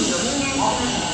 によみがえります。